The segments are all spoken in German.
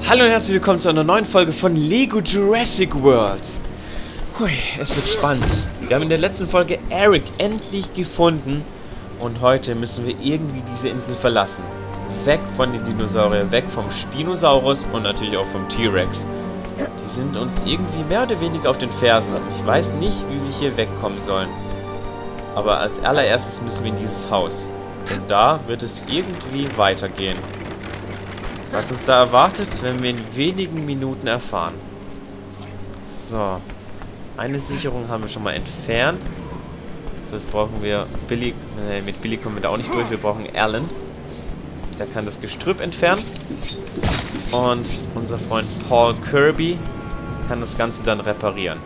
Hallo und herzlich willkommen zu einer neuen Folge von Lego Jurassic World. Hui, es wird spannend. Wir haben in der letzten Folge Eric endlich gefunden und heute müssen wir irgendwie diese Insel verlassen. Weg von den Dinosauriern, weg vom Spinosaurus und natürlich auch vom T-Rex. Die sind uns irgendwie mehr oder weniger auf den Fersen. Ich weiß nicht, wie wir hier wegkommen sollen. Aber als allererstes müssen wir in dieses Haus. Und da wird es irgendwie weitergehen. Was uns da erwartet, werden wir in wenigen Minuten erfahren. So. Eine Sicherung haben wir schon mal entfernt. So, jetzt brauchen wir Billy. Nee, mit Billy kommen wir da auch nicht durch. Wir brauchen Alan. Der kann das Gestrüpp entfernen. Und unser Freund Paul Kirby kann das Ganze dann reparieren.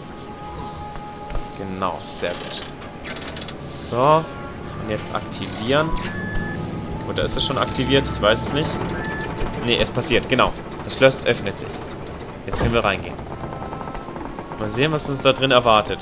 Genau, sehr gut. So. Und jetzt aktivieren. Oder ist es schon aktiviert? Ich weiß es nicht. Ne, es passiert, genau. Das Schloss öffnet sich. Jetzt können wir reingehen. Mal sehen, was uns da drin erwartet.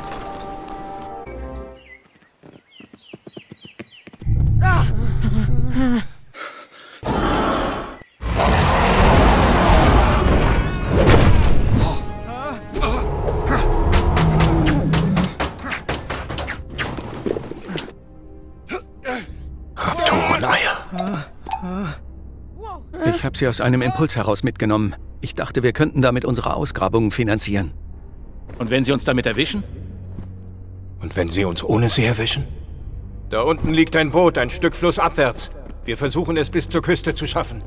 Raptoreneier. Ich habe sie aus einem Impuls heraus mitgenommen. Ich dachte, wir könnten damit unsere Ausgrabungen finanzieren. Und wenn sie uns damit erwischen? Und wenn sie uns ohne sie erwischen? Da unten liegt ein Boot, ein Stück flussabwärts. Wir versuchen es bis zur Küste zu schaffen.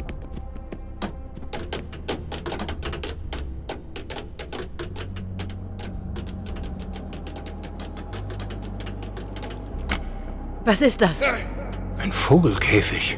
Was ist das? Ein Vogelkäfig.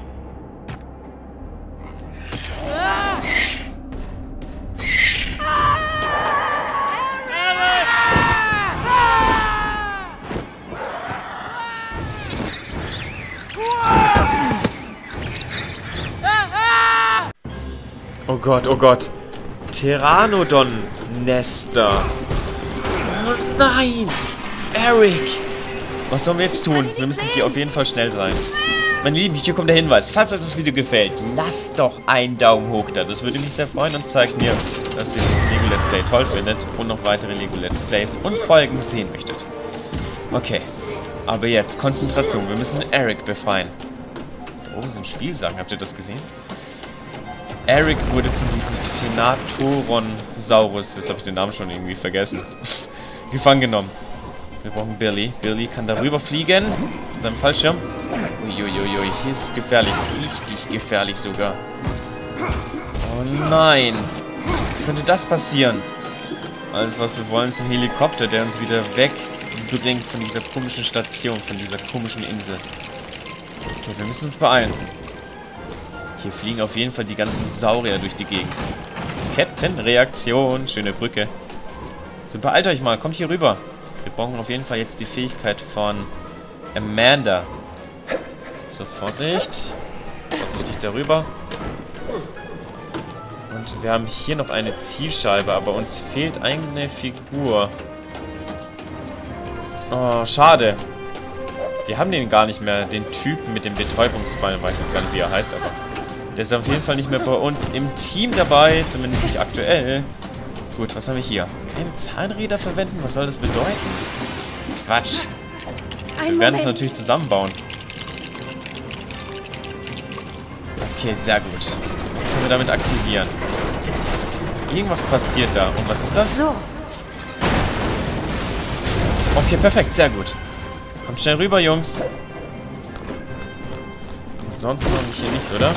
Oh Gott, oh Gott. Pteranodon-Nester. Oh nein! Eric! Was sollen wir jetzt tun? Wir müssen hier auf jeden Fall schnell sein. Meine Lieben, hier kommt der Hinweis. Falls euch das Video gefällt, lasst doch einen Daumen hoch da. Das würde mich sehr freuen und zeigt mir, dass ihr das Lego Let's Play toll findet und noch weitere Lego Let's Plays und Folgen sehen möchtet. Okay. Aber jetzt, Konzentration. Wir müssen Eric befreien. Da oben sind Spielsachen. Habt ihr das gesehen? Eric wurde von diesem Tenatoronsaurus, jetzt habe ich den Namen schon irgendwie vergessen, gefangen genommen. Wir brauchen Billy. Billy kann darüber fliegen. Mit seinem Fallschirm. Uiuiui, hier ist es gefährlich. Richtig gefährlich sogar. Oh nein. Wie könnte das passieren? Alles, was wir wollen, ist ein Helikopter, der uns wieder wegbringt von dieser komischen Station, von dieser komischen Insel. Okay, wir müssen uns beeilen. Hier fliegen auf jeden Fall die ganzen Saurier durch die Gegend. Kettenreaktion. Schöne Brücke. So, beeilt euch mal. Kommt hier rüber. Wir brauchen auf jeden Fall jetzt die Fähigkeit von Amanda. So, Vorsicht. Vorsichtig darüber. Und wir haben hier noch eine Zielscheibe, aber uns fehlt eine Figur. Oh, schade. Wir haben den gar nicht mehr, den Typen mit dem Betäubungsfall. Ich weiß jetzt gar nicht, wie er heißt, aber der ist auf jeden Fall nicht mehr bei uns im Team dabei, zumindest nicht aktuell. Gut, was haben wir hier? Keine Zahnräder verwenden? Was soll das bedeuten? Quatsch. Wir werden es natürlich zusammenbauen. Okay, sehr gut. Was können wir damit aktivieren? Irgendwas passiert da. Und was ist das? So. Okay, perfekt, sehr gut. Kommt schnell rüber, Jungs. Ansonsten habe ich hier nichts, oder?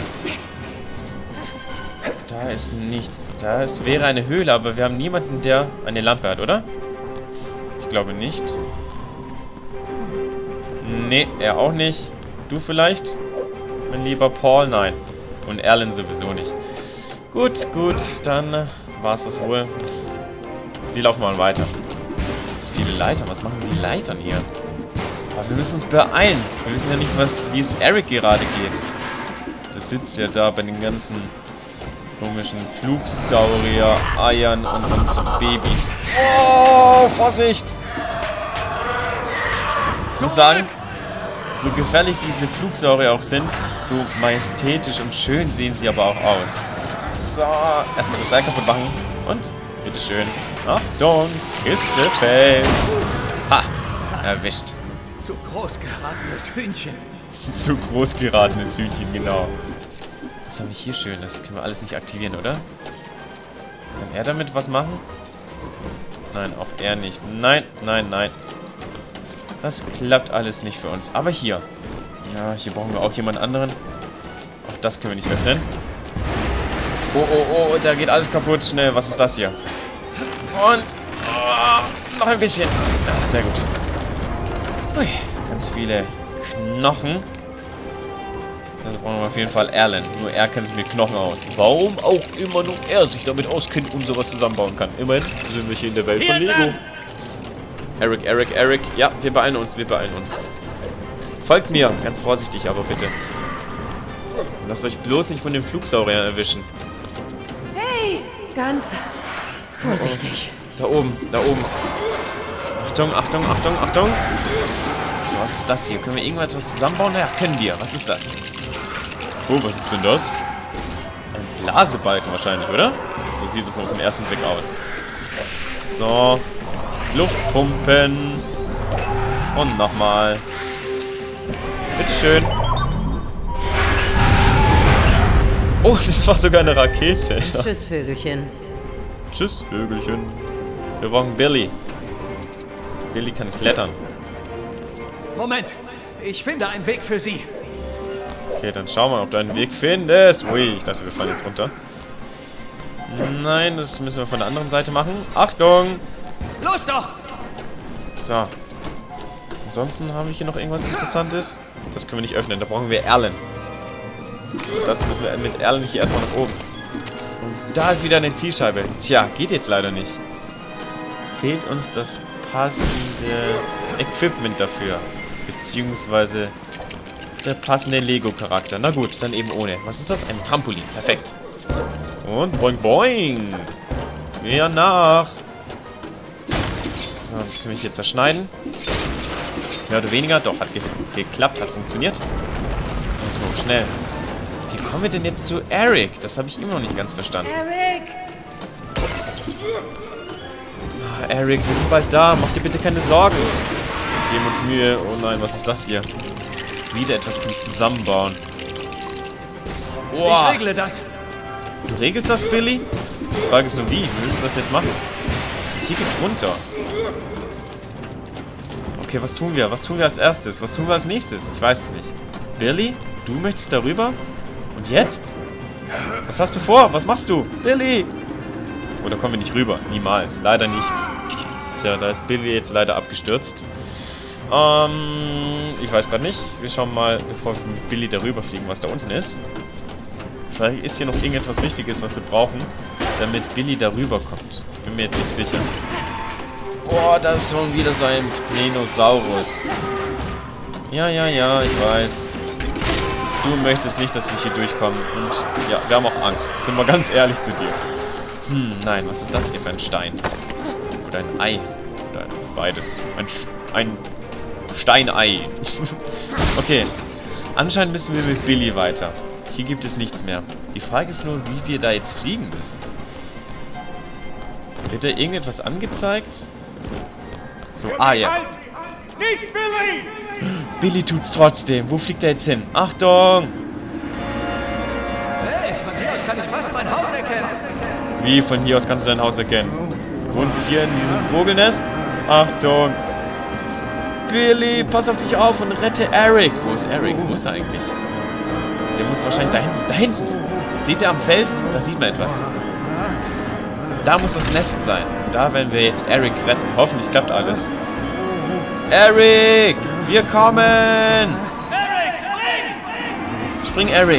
Da ist nichts. Wäre eine Höhle, aber wir haben niemanden, der eine Lampe hat, oder? Ich glaube nicht. Nee, er auch nicht. Du vielleicht? Mein lieber Paul? Nein. Und Alan sowieso nicht. Gut, gut. Dann war es das wohl. Wir laufen mal weiter. Viele Leitern. Was machen die Leitern hier? Aber wir müssen uns beeilen. Wir wissen ja nicht, wie es Eric gerade geht. Das sitzt ja da bei den ganzen komischen Flugsaurier, Eiern und Babys. Oh, Vorsicht! Ich muss sagen, so gefährlich diese Flugsaurier auch sind, so majestätisch und schön sehen sie aber auch aus. So, erstmal das Seil kaputt machen. Und, bitteschön. Achtung, Kiste fällt. Ha, erwischt. Zu groß geratenes Hühnchen. Zu groß geratenes Hühnchen, genau. Was haben wir hier schön? Das können wir alles nicht aktivieren, oder? Kann er damit was machen? Nein, auch er nicht. Nein, nein, nein. Das klappt alles nicht für uns. Aber hier. Ja, hier brauchen wir auch jemand anderen. Auch das können wir nicht öffnen. Oh, oh, oh, da geht alles kaputt. Schnell, was ist das hier? Und noch ein bisschen. Ja, sehr gut. Ui, ganz viele Knochen. Da brauchen wir auf jeden Fall Erlen. Nur er kennt sich mit Knochen aus. Warum auch immer nur er sich damit auskennt und sowas zusammenbauen kann. Immerhin sind wir hier in der Welt von Lego. Eric. Ja, wir beeilen uns. Folgt mir. Ganz vorsichtig, aber bitte. Lasst euch bloß nicht von dem Flugsaurier erwischen. Hey! Ganz vorsichtig. Da oben. Achtung. So, was ist das hier? Können wir irgendwas zusammenbauen? Ja, können wir. Was ist das? Oh, was ist denn das? Ein Blasebalken wahrscheinlich, oder? So sieht es auf den ersten Blick aus. So. Luftpumpen. Und nochmal. Bitteschön. Oh, das war sogar eine Rakete. Tschüss, Vögelchen. Tschüss, Vögelchen. Wir brauchen Billy. Billy kann klettern. Moment, ich finde einen Weg für Sie. Okay, dann schau mal, ob du einen Weg findest. Ui, ich dachte, wir fallen jetzt runter. Nein, das müssen wir von der anderen Seite machen. Achtung! Los doch! So. Ansonsten haben wir hier noch irgendwas Interessantes. Das können wir nicht öffnen, da brauchen wir Erlen. Das müssen wir mit Erlen hier erstmal nach oben. Und da ist wieder eine Zielscheibe. Tja, geht jetzt leider nicht. Fehlt uns das passende Equipment dafür. Beziehungsweise der passende Lego-Charakter. Na gut, dann eben ohne. Was ist das? Ein Trampolin. Perfekt. Und boing boing. Mehr nach. So, das können wir hier zerschneiden. Mehr oder weniger. Doch, hat geklappt, hat funktioniert. Und so, schnell. Wie kommen wir denn jetzt zu Eric? Das habe ich immer noch nicht ganz verstanden. Eric! Ah, Eric, wir sind bald da. Mach dir bitte keine Sorgen. Wir geben uns Mühe. Oh nein, was ist das hier? Wieder etwas zum Zusammenbauen. Ich regle das. Du regelst das, Billy? Die Frage ist nur wie. Wie willst du das jetzt machen? Hier geht's runter. Okay, was tun wir? Was tun wir als erstes? Was tun wir als nächstes? Ich weiß es nicht. Billy, du möchtest darüber? Und jetzt? Was hast du vor? Was machst du? Billy! Oder kommen wir nicht rüber? Niemals. Leider nicht. Tja, da ist Billy jetzt leider abgestürzt. Ich weiß gerade nicht. Wir schauen mal, bevor wir mit Billy darüber fliegen, was da unten ist. Vielleicht ist hier noch irgendetwas Wichtiges, was wir brauchen, damit Billy darüber kommt. Bin mir jetzt nicht sicher. Boah, da ist schon wieder so ein Plenosaurus. Ja, ich weiß. Du möchtest nicht, dass wir hier durchkommen. Und ja, wir haben auch Angst. Sind wir ganz ehrlich zu dir. Nein, was ist das hier für ein Stein? Oder ein Ei? Oder beides. Ein Steinei. Okay. Anscheinend müssen wir mit Billy weiter. Hier gibt es nichts mehr. Die Frage ist nur, wie wir da jetzt fliegen müssen. Wird da irgendetwas angezeigt? So, ah ja. Nicht Billy! Billy tut's trotzdem. Wo fliegt er jetzt hin? Achtung! Hey, von hier aus kann ich fast mein Haus erkennen. Wie, von hier aus kannst du dein Haus erkennen? Wohnt sie hier in diesem Vogelnest? Achtung! Billy, pass auf dich auf und rette Eric. Wo ist Eric? Wo ist er eigentlich? Der muss wahrscheinlich da hinten. Da hinten! Seht ihr am Felsen? Da sieht man etwas. Da muss das Nest sein. Und da werden wir jetzt Eric retten. Hoffentlich klappt alles. Eric! Wir kommen! Eric, spring! Spring, Eric!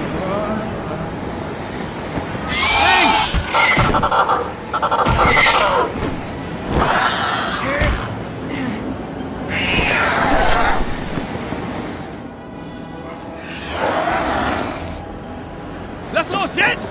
Lass los, jetzt!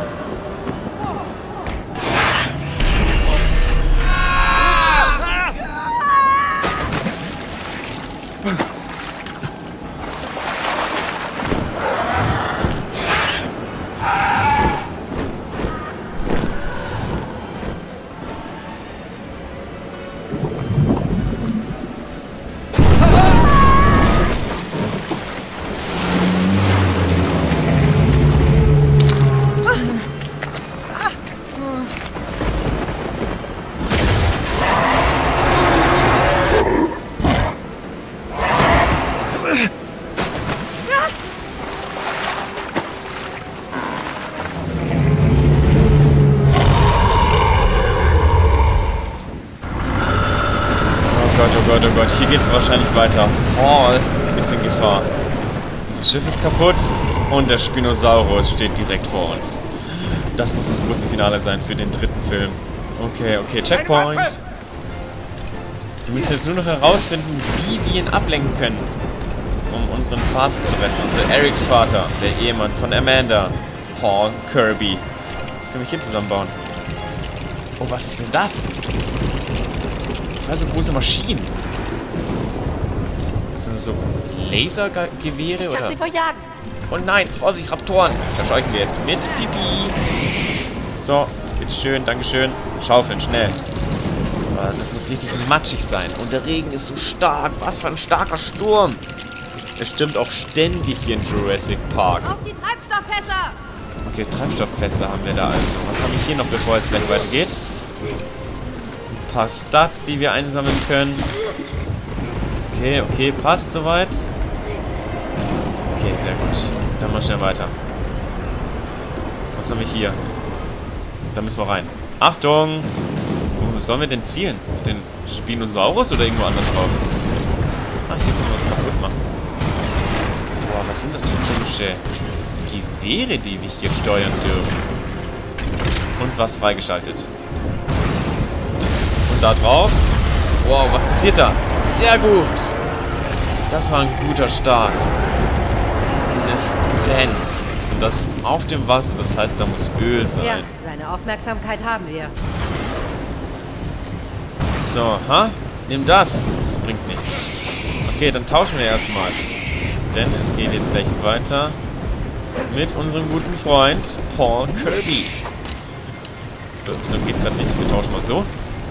Gott, oh Gott, oh Gott. Hier geht's wahrscheinlich weiter. Paul ist in Gefahr. Das Schiff ist kaputt und der Spinosaurus steht direkt vor uns. Das muss das große Finale sein für den dritten Film. Okay, okay, Checkpoint. Wir müssen jetzt nur noch herausfinden, wie wir ihn ablenken können, um unseren Vater zu retten. Also Erics Vater, der Ehemann von Amanda, Paul Kirby. Das können wir hier zusammenbauen. Oh, was ist denn das? Zwei so große Maschinen. Das sind so Lasergewehre oder? Sie verjagen. Oh nein, Vorsicht, Raptoren. Verscheuchen wir jetzt mit. Pipi. So, bitteschön, dankeschön. Schaufeln, schnell. Das muss richtig matschig sein. Und der Regen ist so stark. Was für ein starker Sturm. Es stimmt auch ständig hier in Jurassic Park. Auf die Treibstofffässer! Okay, Treibstofffässer haben wir da also. Was habe ich hier noch, bevor es gleich weitergeht? Ein paar Stats, die wir einsammeln können. Okay, okay, passt soweit. Okay, sehr gut. Dann mal schnell weiter. Was haben wir hier? Da müssen wir rein. Achtung! Wo sollen wir denn zielen? Auf den Spinosaurus oder irgendwo anders drauf? Ah, hier können wir was kaputt machen. Boah, was sind das für komische Gewehre, die wir hier steuern dürfen? Und was freigeschaltet. Und da drauf. Wow, was passiert da? Sehr gut! Das war ein guter Start. Und es brennt. Und das auf dem Wasser, das heißt, da muss Öl sein. Ja, seine Aufmerksamkeit haben wir. So, ha? Nimm das. Das bringt nichts. Okay, dann tauschen wir erstmal. Denn es geht jetzt gleich weiter mit unserem guten Freund Paul Kirby. So, geht gerade nicht. Wir tauschen mal so.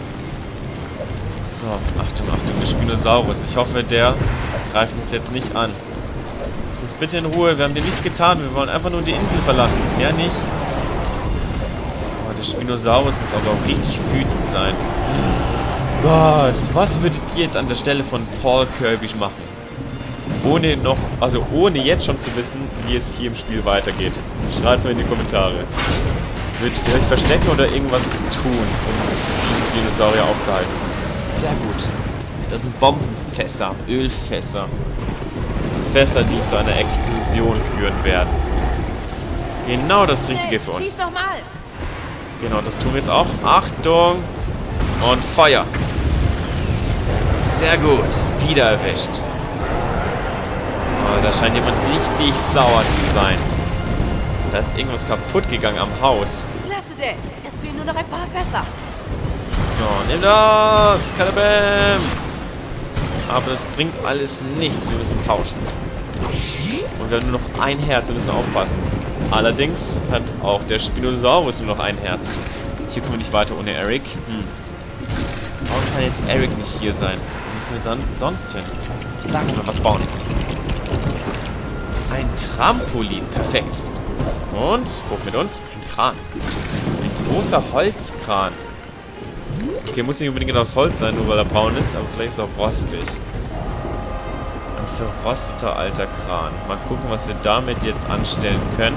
So, Achtung, Achtung, der Spinosaurus. Ich hoffe, der greift uns jetzt nicht an. Lass uns bitte in Ruhe. Wir haben dir nichts getan. Wir wollen einfach nur die Insel verlassen. Ja, nicht? Oh, der Spinosaurus muss aber auch richtig wütend sein. Gott, was würdet ihr jetzt an der Stelle von Paul Kirby machen? Ohne jetzt schon zu wissen, wie es hier im Spiel weitergeht. Schreibt es mal in die Kommentare. Würdet ihr euch verstecken oder irgendwas tun, um diesen Dinosaurier aufzuhalten? Sehr gut. Das sind Bombenfässer, Ölfässer. Fässer, die zu einer Explosion führen werden. Genau das Richtige für uns. Schieß doch mal! Genau, das tun wir jetzt auch. Achtung! Und Feuer! Sehr gut. Wieder erwischt. Oh, da scheint jemand richtig sauer zu sein. Da ist irgendwas kaputt gegangen am Haus. Klasse, Dad. Es fehlen nur noch ein paar Fässer. So, nimm das! Kalabam! Aber das bringt alles nichts. Wir müssen tauschen. Und wir haben nur noch ein Herz. Wir müssen aufpassen. Allerdings hat auch der Spinosaurus nur noch ein Herz. Hier kommen wir nicht weiter ohne Eric. Warum kann jetzt Eric nicht hier sein? Wo müssen wir sonst hin? Da können wir was bauen. Ein Trampolin. Perfekt. Und, hoch mit uns, ein Kran. Ein großer Holzkran. Okay, muss nicht unbedingt aus Holz sein, nur weil er braun ist, aber vielleicht ist er auch rostig. Ein verrosteter alter Kran. Mal gucken, was wir damit jetzt anstellen können.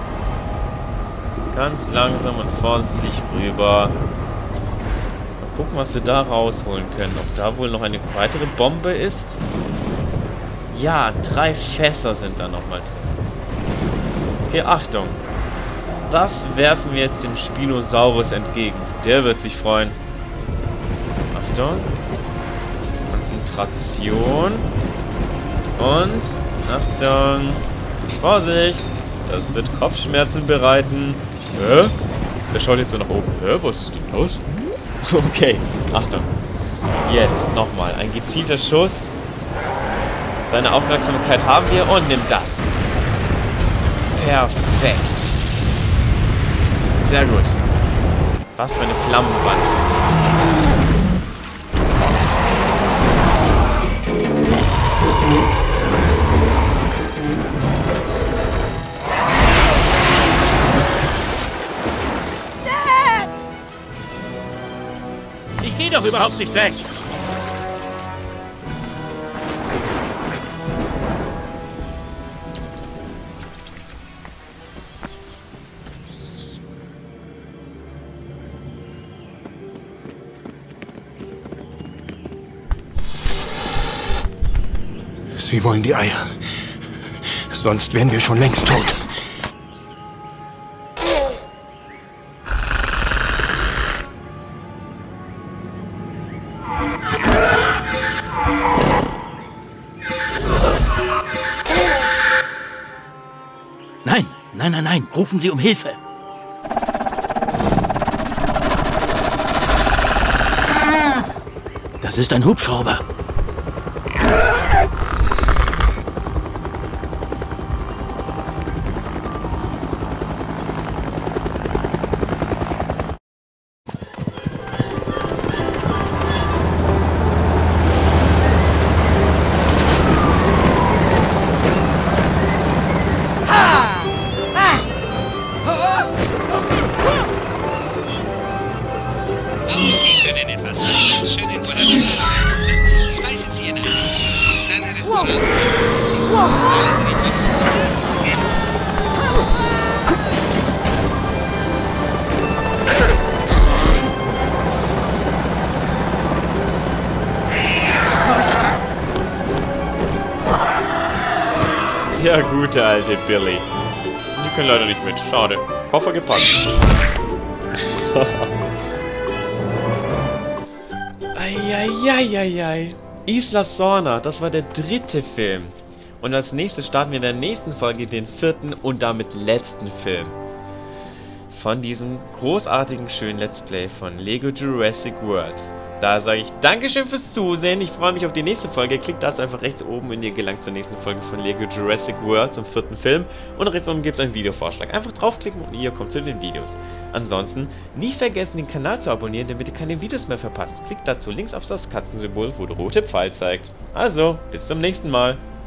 Ganz langsam und vorsichtig rüber. Mal gucken, was wir da rausholen können. Ob da wohl noch eine weitere Bombe ist? Ja, 3 Fässer sind da nochmal drin. Okay, Achtung. Das werfen wir jetzt dem Spinosaurus entgegen. Der wird sich freuen. So, Achtung. Konzentration. Und Achtung. Vorsicht. Das wird Kopfschmerzen bereiten. Hä? Der schaut jetzt so nach oben. Hä? Was ist denn los? Okay. Achtung. Jetzt nochmal. Ein gezielter Schuss. Seine Aufmerksamkeit haben wir und nimm das. Perfekt. Sehr gut. Was für eine Flammenwand. Dad! Ich gehe doch überhaupt nicht weg. Sie wollen die Eier. Sonst wären wir schon längst tot. Nein, nein, nein, nein. Rufen Sie um Hilfe. Das ist ein Hubschrauber. Sie können etwas sein, schön in Guadalajara sind. Speisen Sie in einem Sterne-Restaurants. Der gute alte Billy. Die können leider nicht mit. Schade. Koffer gepackt. Eieieiei. Isla Sorna, das war der 3. Film. Und als nächstes starten wir in der nächsten Folge den 4. und damit letzten Film. Von diesem großartigen, schönen Let's Play von Lego Jurassic World. Da sage ich Dankeschön fürs Zusehen. Ich freue mich auf die nächste Folge. Klickt dazu einfach rechts oben und ihr gelangt zur nächsten Folge von Lego Jurassic World, zum 4. Film. Und rechts oben gibt es einen Videovorschlag. Einfach draufklicken und ihr kommt zu den Videos. Ansonsten nie vergessen, den Kanal zu abonnieren, damit ihr keine Videos mehr verpasst. Klickt dazu links auf das Katzensymbol, wo der rote Pfeil zeigt. Also, bis zum nächsten Mal.